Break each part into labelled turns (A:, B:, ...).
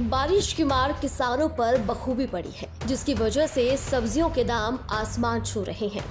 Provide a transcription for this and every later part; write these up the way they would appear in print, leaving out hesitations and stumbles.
A: बारिश की मार किसानों पर बखूबी पड़ी है, जिसकी वजह से सब्जियों के दाम आसमान छू रहे हैं।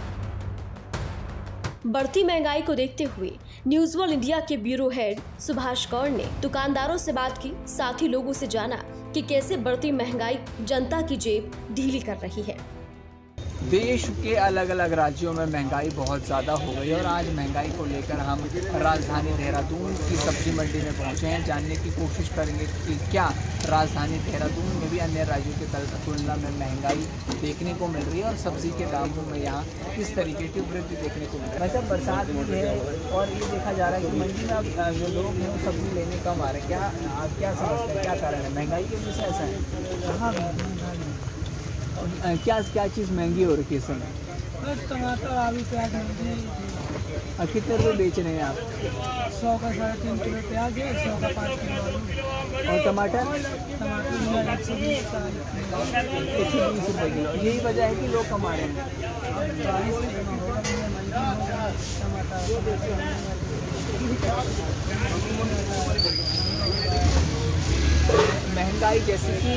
A: बढ़ती महंगाई को देखते हुए न्यूज वर्ल्ड इंडिया के ब्यूरो हेड सुभाष कौर ने दुकानदारों से बात की, साथ ही लोगों से जाना कि कैसे बढ़ती महंगाई जनता की जेब ढीली कर रही है।
B: देश के अलग अलग राज्यों में महंगाई बहुत ज़्यादा हो गई और आज महंगाई को लेकर हम राजधानी देहरादून की सब्जी मंडी में पहुंचे हैं। जानने की कोशिश करेंगे कि क्या राजधानी देहरादून में भी अन्य राज्यों की तुलना में महंगाई देखने को मिल रही है और सब्जी के दामों में यहाँ किस तरीके की वृद्धि देखने को मिल रही है। वैसे बरसात भी है और ये देखा जा रहा है कि मंडी में अब जो लोग हैं वो सब्जी लेने कम आ रहे हैं। क्या आप क्या समझते हैं, क्या कारण है? महंगाई की वजह से ऐसा है? क्या चीज़ महंगी हो रही है इस समय?
C: टमाटर, आलू, प्याज महंगी।
B: कितने रुपये बेच रहे हैं आप?
C: 100 का 3.5 किलो प्याज है, 100 का 5 किलो आलू।
B: और टमाटर?
C: टमाटर 120 का
B: 120 रुपये किलो। यही वजह है कि लोग कमा रहे हैं। महंगाई जैसे कि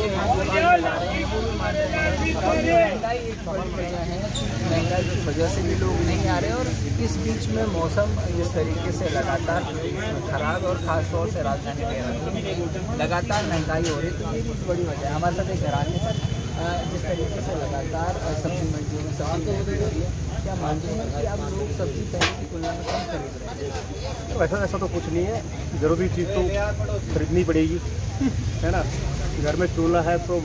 B: महंगाई एक बड़ी वजह है। महंगाई की वजह से भी लोग नहीं आ रहे और इस बीच में मौसम जिस तरीके से लगातार खराब और ख़ास तौर से राजधानी देहरादून लगातार महंगाई हो रही है, तो ये बहुत बड़ी वजह है। हमारे साथ एक ग्राहक है सर, जिस तरीके से लगातार सब्जी मंडियों में सब्जी खरीद रही है, क्या मानते हैं कि अब लोग सब्जी पहले की तुलना में कम खरीद रहे हैं?
D: वैसा ऐसा तो कुछ नहीं है, ज़रूरी चीज़ तो खरीदनी पड़ेगी, है ना। घर में चूल्हा है तो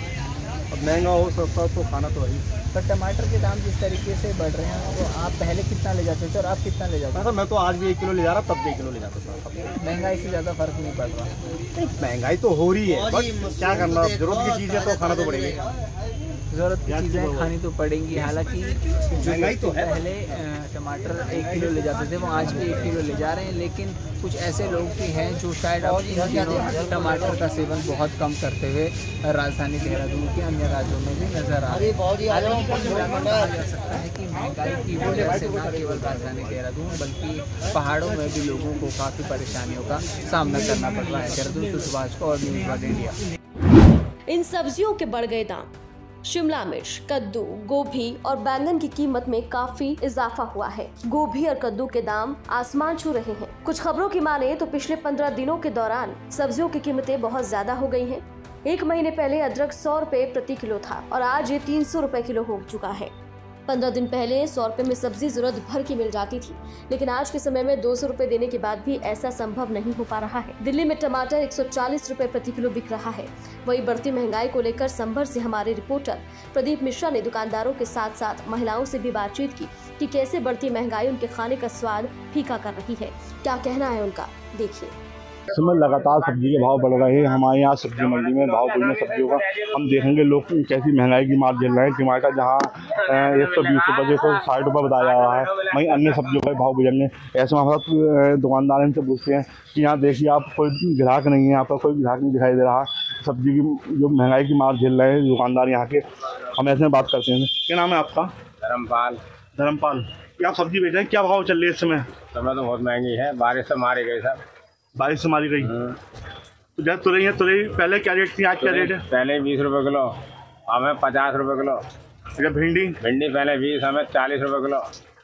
D: अब महंगा हो सस्ता तो खाना तो वही।
B: पर टमाटर के दाम जिस तरीके से बढ़ रहे हैं तो आप पहले कितना ले जाते थे और आप कितना ले जाते थे?
D: मैं तो आज भी 1 किलो ले जा रहा, तब भी 1 किलो ले जाता था।
B: महंगाई से ज़्यादा फर्क नहीं पड़ रहा।
D: महंगाई तो हो रही है, बट क्या करना, जरूरत की चीज़ है तो खाना तो पड़ेगी।
B: ज़रूरत की चीज़ें खानी तो पड़ेंगी। हालांकि
D: महंगाई तो है।
B: पहले टमाटर 1 किलो ले जाते थे वो आज भी 1 किलो ले जा रहे हैं, लेकिन कुछ ऐसे लोग भी हैं जो शायद अब इन दिनों टमाटर का सेवन बहुत कम करते हुए राजधानी देहरादून के अन्य राज्यों में भी नजर आ रहे हैं। हालांकि कहा जा सकता है कि महंगाई की वजह से न केवल राजधानी देहरादून बल्कि पहाड़ों में भी लोगों को काफ़ी परेशानियों का सामना करना पड़ रहा है। देहरादून से Subhash Kaur, News World India.
A: इन सब्जियों के बढ़ गए दाम, शिमला मिर्च, कद्दू, गोभी और बैंगन की कीमत में काफी इजाफा हुआ है। गोभी और कद्दू के दाम आसमान छू रहे हैं। कुछ खबरों की माने तो पिछले 15 दिनों के दौरान सब्जियों की कीमतें बहुत ज्यादा हो गई हैं। 1 महीने पहले अदरक 100 रुपए प्रति किलो था और आज ये 300 रुपए किलो हो चुका है। 15 दिन पहले 100 रुपए में सब्जी जरूरत भर की मिल जाती थी, लेकिन आज के समय में 200 रुपए देने के बाद भी ऐसा संभव नहीं हो पा रहा है। दिल्ली में टमाटर 140 रुपए प्रति किलो बिक रहा है। वही बढ़ती महंगाई को लेकर संभर से हमारे रिपोर्टर प्रदीप मिश्रा ने दुकानदारों के साथ साथ महिलाओं से भी बातचीत की कि कैसे बढ़ती महंगाई उनके खाने का स्वाद फीका कर रही है। क्या कहना है उनका, देखिए।
D: इस समय लगातार सब्जी के भाव बढ़ रहे हैं। हमारे यहाँ सब्जी मंडी में भाव बढ़ने सब्जियों का हम देखेंगे लोग कैसी महंगाई की मार झेल रहे हैं। टमाटर जहाँ 120 रुपये को 60 रुपये बताया जा रहा है, वहीं अन्य सब्जियों का भाव बढ़ेंगे। ऐसे हमारे साथ दुकानदार इनसे पूछते हैं कि यहाँ देखिए आप कोई ग्राहक नहीं है, यहाँ पर कोई ग्राहक नहीं दिखाई दे रहा। सब्जी की जो महंगाई की मार झेल रहे हैं दुकानदार यहाँ के, हम ऐसे में बात करते हैं। क्या नाम है आपका? धर्मपाल। क्या आप सब्जी बेच रहे हैं, क्या भाव चल रही है इस समय?
E: समय तो बहुत महंगी है, बारिश से मारी गई सर।
D: बारिश से मारी गई। तो जब तुरई है, तुरई पहले क्या रेट थी, आज क्या रेट है?
E: पहले 20 रुपये किलो, हमें 50 रुपये किलो।
D: अच्छा, भिंडी
E: पहले 20, हमें 40 रुपये किलो।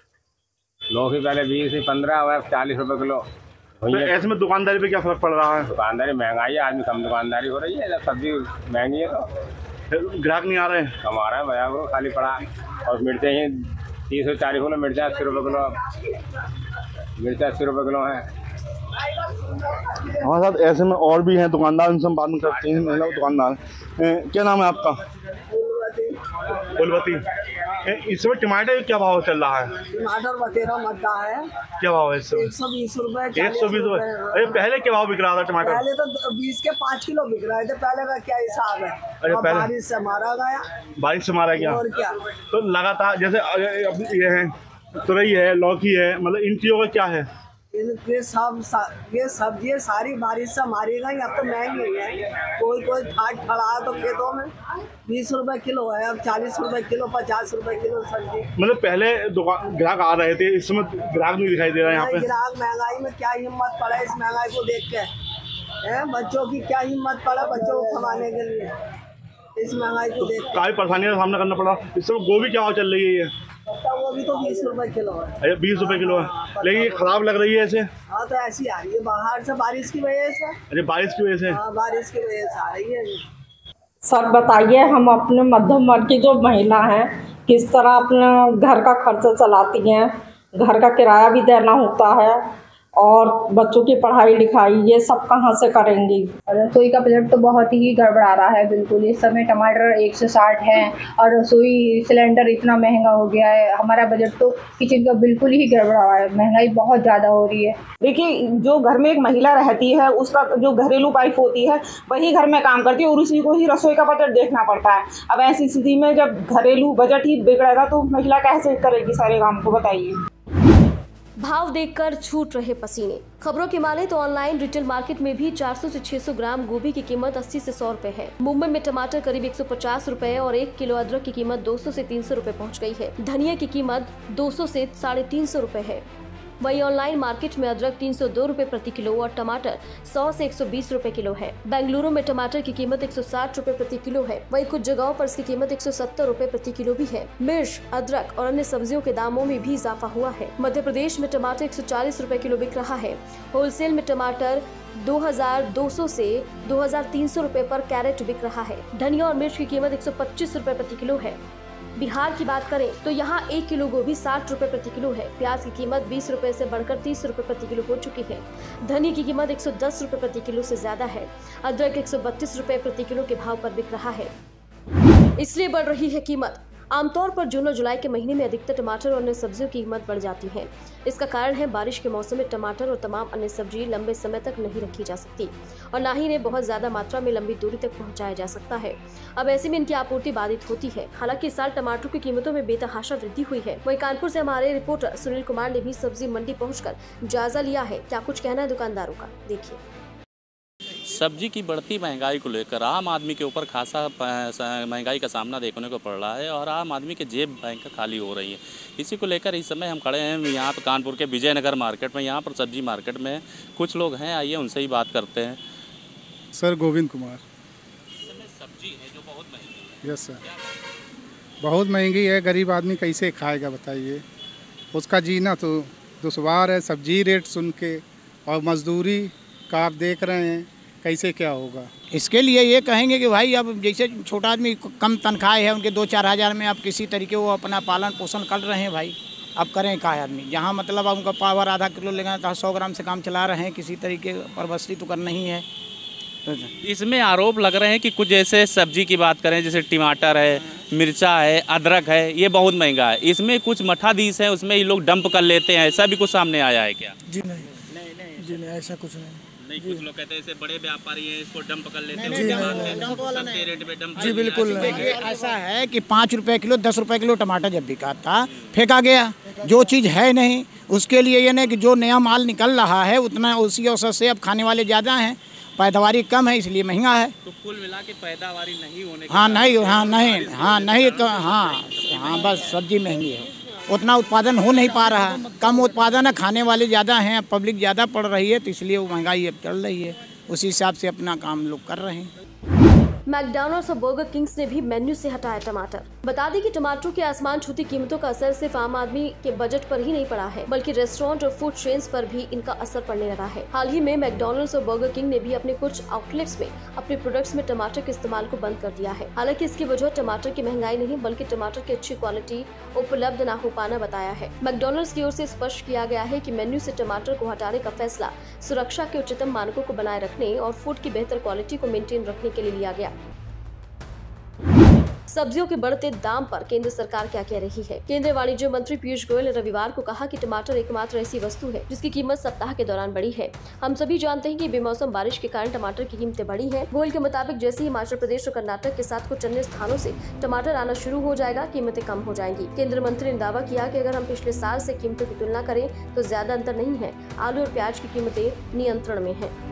E: लौकी पहले 20 से 15, अब 40 रुपये किलो।
D: तो ऐसे में दुकानदारी पे क्या फर्क पड़ रहा है?
E: दुकानदारी महंगाई है, आदमी कम दुकानदारी हो रही है। जब सब्जी महंगी है तो
D: ग्राहक नहीं आ रहे हैं।
E: कम आ रहा है, बाजार को खाली पड़ा। और मिर्चें ही 30 से 40 किलो, मिर्चा 80 रुपये किलो। मिर्चा 80 रुपये किलो है।
D: हमारे साथ ऐसे में और भी हैं दुकानदार, उनसे हम बात करते हैं। महिला दुकानदार, क्या नाम है आपका? फुलवती। इस समय टमाटर क्या भाव चल रहा है?
C: टमाटर 13 मक्का है।
D: क्या भाव है इस समय?
C: 120 रुपए।
D: 120 रुपये। अरे पहले क्या भाव बिक रहा था टमाटर?
C: पहले तो 20 के 5 किलो बिक रहे थे। पहले का क्या हिसाब है?
D: अरे पहले
C: बारिश से मारा गया।
D: बारिश से मारा गया।
C: और क्या?
D: तो लगातार जैसे अब ये है, तुरई है, लौकी है, मतलब इन चीज़ों का क्या है?
C: ये सब्जी सारी बारिश से मारी गई। अब तो महंगी है। कोई फाट खड़ा है तो खेतों में 20 रुपए किलो है, अब 40 रुपए किलो, 50 रुपए किलो सब्जी।
D: मतलब पहले ग्राहक आ रहे थे, इस समय ग्राहक नहीं दिखाई दे रहा है यहाँ पे।
C: ग्राहक महंगाई में क्या हिम्मत पड़े इस महंगाई को देख के। है। बच्चों की क्या हिम्मत पड़ा बच्चों को खवाने के लिए इस महंगाई को देख।
D: काफी परेशानियों का सामना करना पड़ा। इस समय गोभी क्या भाव चल रही है?
C: वो भी तो 20 रुपए किलो है।
D: 20 रुपए किलो है, लेकिन ये खराब लग रही है ऐसे।
C: हाँ तो ऐसी आ रही है बाहर से बारिश की वजह से।
D: अरे बारिश की वजह से?
C: हाँ बारिश की वजह से आ रही है।
F: सर बताइए, हम अपने मध्यम वर्ग की जो महिला हैं किस तरह अपना घर का खर्चा चलाती हैं, घर का किराया भी देना होता है और बच्चों की पढ़ाई लिखाई ये सब कहाँ से करेंगी।
G: रसोई का बजट तो बहुत ही गड़बड़ा रहा है बिल्कुल। इस समय टमाटर 160 है और रसोई सिलेंडर इतना महंगा हो गया है। हमारा बजट तो किचन का बिल्कुल ही गड़बड़ा हुआ है, महंगाई बहुत ज़्यादा हो रही है।
F: देखिए, जो घर में एक महिला रहती है उसका जो घरेलू वाइफ होती है वही घर में काम करती है और उसी को ही रसोई का बजट देखना पड़ता है। अब ऐसी स्थिति में जब घरेलू बजट ही बिगड़ेगा तो महिला कैसे करेगी सारे काम को, बताइए।
A: भाव देखकर छूट रहे पसीने। खबरों की माने तो ऑनलाइन रिटेल मार्केट में भी 400 से 600 ग्राम गोभी की कीमत 80 से 100 रुपए है। मुंबई में टमाटर करीब 150 रुपए और 1 किलो अदरक की कीमत 200 से 300 रुपए पहुंच गई है। धनिया की कीमत 200 से 350 रुपए है। वहीं ऑनलाइन मार्केट में अदरक 302 रुपए प्रति किलो और टमाटर 100 से 120 रुपए किलो है। बेंगलुरु में टमाटर की कीमत 160 रुपए प्रति किलो है। वहीं कुछ जगहों पर इसकी कीमत 170 रुपए प्रति किलो भी है। मिर्च, अदरक और अन्य सब्जियों के दामों में भी इजाफा हुआ है। मध्य प्रदेश में टमाटर 140 रुपए किलो बिक रहा है। होलसेल में टमाटर 2200 से 2300 रुपए पर कैरेट बिक रहा है। धनिया और मिर्च की कीमत 125 रुपए प्रति किलो है। बिहार की बात करें तो यहाँ 1 किलो गोभी 60 रुपए प्रति किलो है। प्याज की कीमत 20 रुपए से बढ़कर 30 रुपए प्रति किलो हो चुकी है। धनिया की कीमत 110 रुपए प्रति किलो से ज्यादा है। अदरक 132 रुपए प्रति किलो के भाव पर बिक रहा है। इसलिए बढ़ रही है कीमत। आमतौर पर जून और जुलाई के महीने में अधिकतर टमाटर और अन्य सब्जियों की कीमत बढ़ जाती है। इसका कारण है बारिश के मौसम में टमाटर और तमाम अन्य सब्जी लंबे समय तक नहीं रखी जा सकती और न ही इन्हें बहुत ज्यादा मात्रा में लंबी दूरी तक पहुंचाया जा सकता है। अब ऐसे में इनकी आपूर्ति बाधित होती है। हालांकि इस साल टमाटर की कीमतों में बेतहाशा वृद्धि हुई है। वहीं कानपुर से हमारे रिपोर्टर सुनील कुमार ने भी सब्जी मंडी पहुंचकर जायजा लिया है। क्या कुछ कहना है दुकानदारों का, देखिए।
H: सब्जी की बढ़ती महंगाई को लेकर आम आदमी के ऊपर खासा महंगाई का सामना देखने को पड़ रहा है और आम आदमी के जेब बैंक खाली हो रही है। इसी को लेकर इस समय हम खड़े हैं यहाँ पर कानपुर के विजयनगर मार्केट में। यहाँ पर सब्जी मार्केट में कुछ लोग हैं, आइए उनसे ही बात करते हैं।
I: सर गोविंद कुमार।
H: इस समय सब्जी है जो बहुत महंगी है।
I: यस सर, बहुत महंगी है। गरीब आदमी कैसे खाएगा बताइए। उसका जीना तो दुश्वार है। सब्जी रेट सुन के और मजदूरी का आप देख रहे हैं कैसे क्या होगा।
J: इसके लिए ये कहेंगे कि भाई अब जैसे छोटा आदमी कम तनख्वाह है उनके 2-4 हज़ार में अब किसी तरीके वो अपना पालन पोषण कर रहे हैं भाई। अब करें क्या आदमी, जहाँ मतलब अब उनका पावर आधा किलो लेगा तो 100 ग्राम से काम चला रहे हैं। किसी तरीके पर बस्ती तो करना ही है। तो
H: इसमें आरोप लग रहे हैं कि कुछ जैसे सब्जी की बात करें जैसे टमाटर है, मिर्चा है, अदरक है, ये बहुत महंगा है। इसमें कुछ मठाधीश है उसमें ये लोग डंप कर लेते हैं, ऐसा भी कुछ सामने आया है क्या?
I: जी नहीं, जी नहीं, ऐसा कुछ नहीं।
H: कुछ लोग कहते हैं ऐसे बड़े व्यापारी हैं इसको डंप कर लेते हैं। सस्ते रेट पे डंप।
I: जी बिल्कुल।
J: देखिए ऐसा है कि 5 रुपये किलो 10 रुपये किलो टमाटर जब बिका था फेंका गया। जो चीज़ है नहीं उसके लिए ये नहीं कि जो नया माल निकल रहा है उतना उसी औसत से अब खाने वाले ज़्यादा हैं, पैदावारी कम है इसलिए महंगा है।
H: तो कुल मिला के पैदावारी नहीं होने
J: हाँ बस सब्जी महंगी है। उतना उत्पादन हो नहीं पा रहा, कम उत्पादन है, खाने वाले ज़्यादा हैं, पब्लिक ज़्यादा पड़ रही है तो इसलिए वो महंगाई अब चल रही है। उसी हिसाब से अपना काम लोग कर रहे हैं।
A: मैकडॉनल्ड्स और बर्गर किंग्स ने भी मेन्यू से हटाया टमाटर। बता दें कि टमाटरों की आसमान छूती कीमतों का असर सिर्फ आम आदमी के बजट पर ही नहीं पड़ा है बल्कि रेस्टोरेंट और फूड चेन्स पर भी इनका असर पड़ने लगा है। हाल ही में मैकडॉनल्ड्स और बर्गर किंग ने भी अपने कुछ आउटलेट्स में अपने प्रोडक्ट्स में टमाटर के इस्तेमाल को बंद कर दिया है। हालांकि इसकी वजह टमाटर की महंगाई नहीं बल्कि टमाटर की अच्छी क्वालिटी उपलब्ध न हो पाना बताया है। मैकडॉनल्ड्स की ओर से स्पष्ट किया गया है कि मेन्यू से टमाटर को हटाने का फैसला सुरक्षा के उच्चतम मानकों को बनाए रखने और फूड की बेहतर क्वालिटी को मेंटेन रखने के लिए लिया गया। सब्जियों के बढ़ते दाम पर केंद्र सरकार क्या कह रही है। केंद्रीय वाणिज्य मंत्री पीयूष गोयल ने रविवार को कहा कि टमाटर एकमात्र ऐसी वस्तु है जिसकी कीमत सप्ताह के दौरान बढ़ी है। हम सभी जानते हैं कि बेमौसम बारिश के कारण टमाटर की कीमतें बढ़ी हैं। गोयल के मुताबिक जैसे ही हिमाचल प्रदेश और कर्नाटक के साथ कुछ अन्य स्थानों से टमाटर आना शुरू हो जाएगा, कीमतें कम हो जाएंगी। केंद्रीय मंत्री ने दावा किया कि अगर हम पिछले साल से कीमतों की तुलना करें तो ज्यादा अंतर नहीं है। आलू और प्याज की कीमतें नियंत्रण में है।